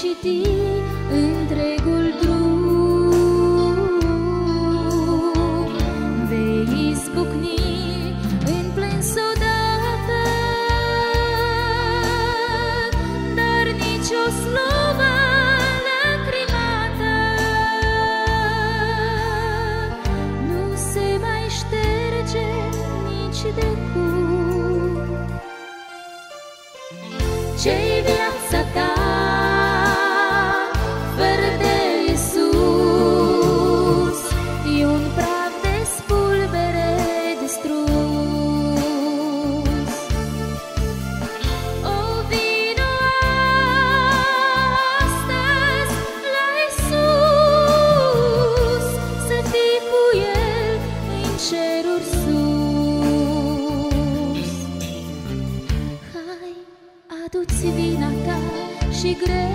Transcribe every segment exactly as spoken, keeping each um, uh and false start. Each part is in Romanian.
citi întregul drum, vei izbucni în plâns odată, dar nici o slovă lacrimată nu se mai șterge nici de cum. Ce-i viața ta fără de Iisus? E un praf de spulbere distrus. O, vino astăzi la Iisus, să fii cu El în ceruri sus. Hai, adu-ți vina ta și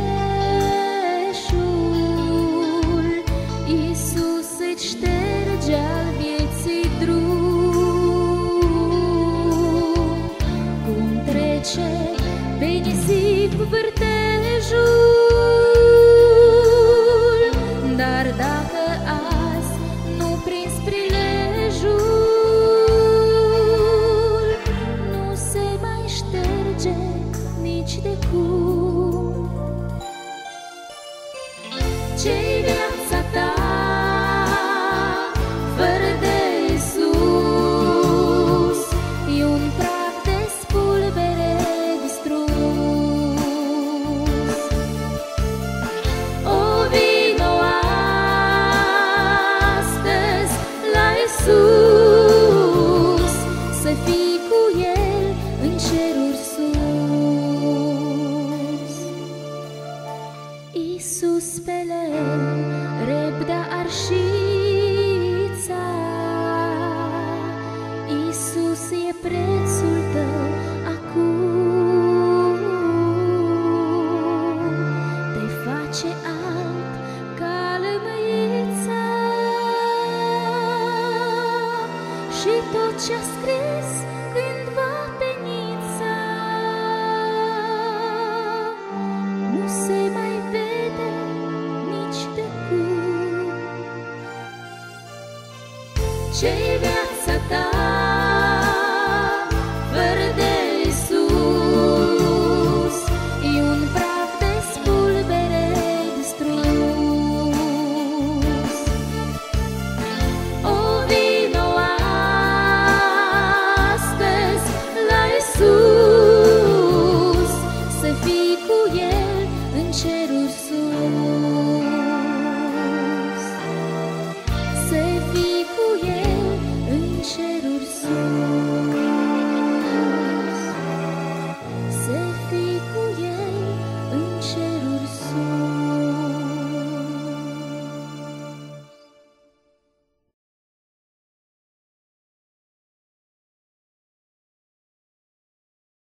greșul, Iisus îți șterge al vieții drum. Cum trece pe nisip vârtejul, dar dacă azi nu prinzi prilejul, nu se mai șterge nici de cum. Ce-i viața ta fără de Iisus? E un praf de spulbere distrus. O, vino astăzi la Iisus, să fii cu El în ceruri sus. Iisus pe lemn răbda arșița, Iisus e prețul tău acum. Te face alb ca lămâița și tot ce-a scris cândva penița nu se mai vede nici de cum. Ce-i viața ta